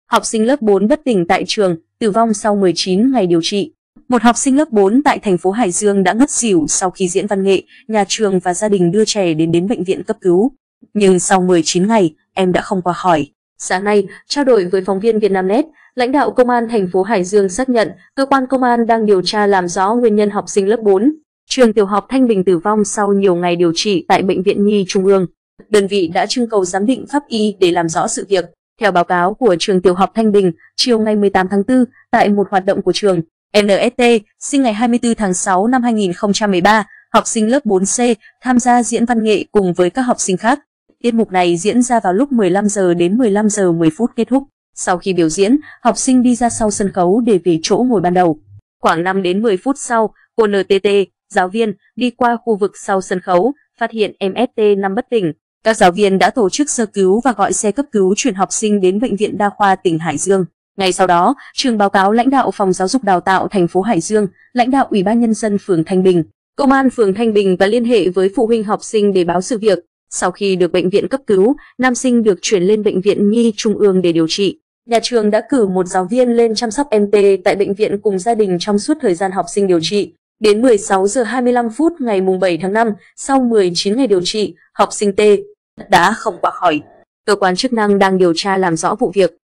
Học sinh lớp 4 bất tỉnh tại trường, tử vong sau 19 ngày điều trị. Một học sinh lớp 4 tại thành phố Hải Dương đã ngất xỉu sau khi diễn văn nghệ, nhà trường và gia đình đưa trẻ đến bệnh viện cấp cứu. Nhưng sau 19 ngày, em đã không qua khỏi. Sáng nay, trao đổi với phóng viên Vietnamnet, lãnh đạo Công an thành phố Hải Dương xác nhận cơ quan công an đang điều tra làm rõ nguyên nhân học sinh lớp 4 trường tiểu học Thanh Bình tử vong sau nhiều ngày điều trị tại Bệnh viện Nhi Trung ương. Đơn vị đã trưng cầu giám định pháp y để làm rõ sự việc. Theo báo cáo của trường tiểu học Thanh Bình, chiều ngày 18 tháng 4, tại một hoạt động của trường, NST, sinh ngày 24 tháng 6 năm 2013, học sinh lớp 4C, tham gia diễn văn nghệ cùng với các học sinh khác. Tiết mục này diễn ra vào lúc 15 giờ đến 15 giờ 10 phút kết thúc. Sau khi biểu diễn, học sinh đi ra sau sân khấu để về chỗ ngồi ban đầu. Khoảng 5 đến 10 phút sau, cô NTT, giáo viên, đi qua khu vực sau sân khấu, phát hiện em ST nằm bất tỉnh. Các giáo viên đã tổ chức sơ cứu và gọi xe cấp cứu chuyển học sinh đến Bệnh viện Đa khoa tỉnh Hải Dương. Ngay sau đó, trường báo cáo lãnh đạo Phòng Giáo dục Đào tạo thành phố Hải Dương, lãnh đạo Ủy ban Nhân dân phường Thanh Bình, Công an phường Thanh Bình và liên hệ với phụ huynh học sinh để báo sự việc. Sau khi được bệnh viện cấp cứu, nam sinh được chuyển lên Bệnh viện Nhi Trung ương để điều trị. Nhà trường đã cử một giáo viên lên chăm sóc em T tại bệnh viện cùng gia đình trong suốt thời gian học sinh điều trị. Đến 16 giờ 25 phút ngày 7 tháng 5, sau 19 ngày điều trị, học sinh T đã không qua khỏi. Cơ quan chức năng đang điều tra làm rõ vụ việc.